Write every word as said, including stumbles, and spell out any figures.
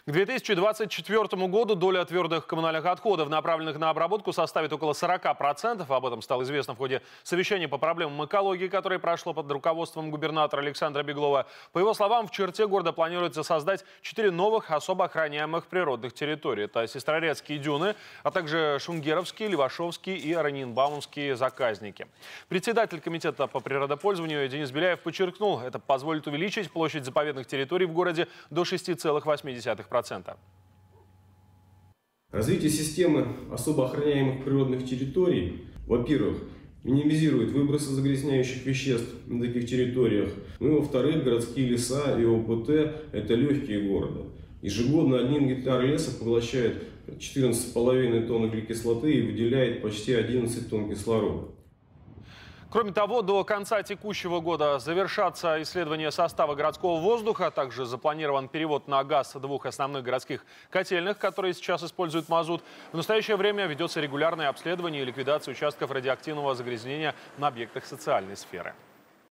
К две тысячи двадцать четвёртому году доля твердых коммунальных отходов, направленных на обработку, составит около сорока процентов. Об этом стало известно в ходе совещания по проблемам экологии, которое прошло под руководством губернатора Александра Беглова. По его словам, в черте города планируется создать четыре новых особо охраняемых природных территории. Это Сестрорецкие дюны, а также Шунгеровские, Левашовские и Ораниенбаумские заказники. Председатель комитета по природопользованию Денис Беляев подчеркнул, это позволит увеличить площадь заповедных территорий в городе до шести целых восьми десятых процента. Развитие системы особо охраняемых природных территорий, во-первых, минимизирует выбросы загрязняющих веществ на таких территориях. Ну и во-вторых, городские леса и ОПТ – это легкие города. Ежегодно один гектар леса поглощает четырнадцать с половиной тонн углекислоты и выделяет почти одиннадцать тонн кислорода. Кроме того, до конца текущего года завершатся исследования состава городского воздуха. Также запланирован перевод на газ двух основных городских котельных, которые сейчас используют мазут. В настоящее время ведется регулярное обследование и ликвидация участков радиоактивного загрязнения на объектах социальной сферы.